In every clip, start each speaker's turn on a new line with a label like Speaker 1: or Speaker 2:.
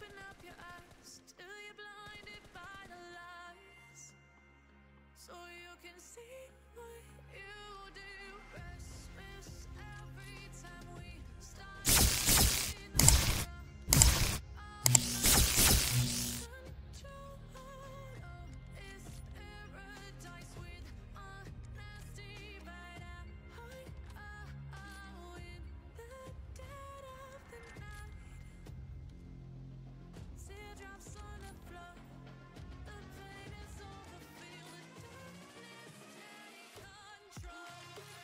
Speaker 1: Open up your eyes till you're blinded by the lies, so you can see what you do. Restless every time we start in control. Oh, it's paradise with honesty, but I in the dead of the night. Teardrops on the floor, the pain is over, feel the darkness take control.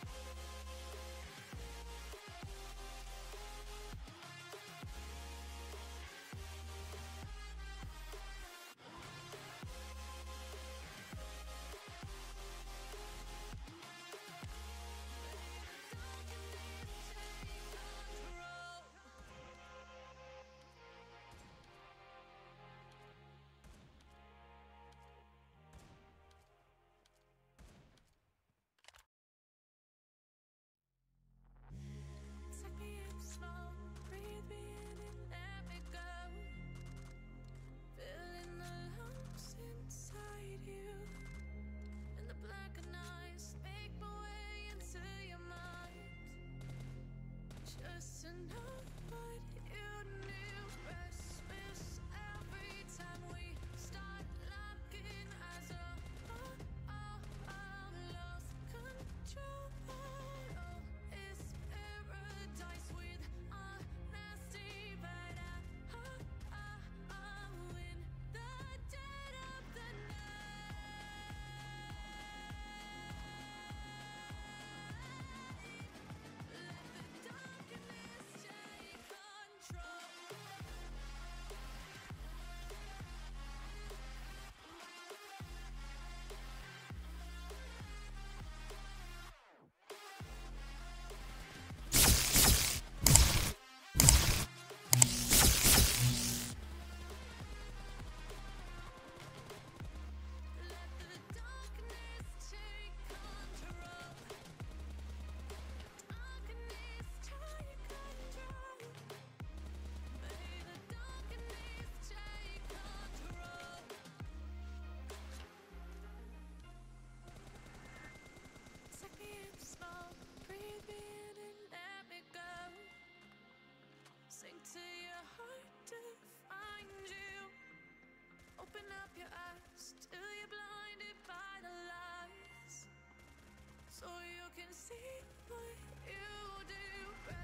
Speaker 1: Take me in slow, breathe me in and let me go. Filling the lumps inside you, and the blackened eyes make my way into your mind. Just to know what you knew. Restless every time we start locking eyes. Lost control. Oh, it's paradise with honesty, but I'm in the dead of the night. Let the darkness take control. Let the darkness take control. Darkness take control. May the darkness take control. Take me in slow, breathe me in and let me go. Sink to your heart to find you. Open up your eyes till you're blinded by the lies, so you can see what you do.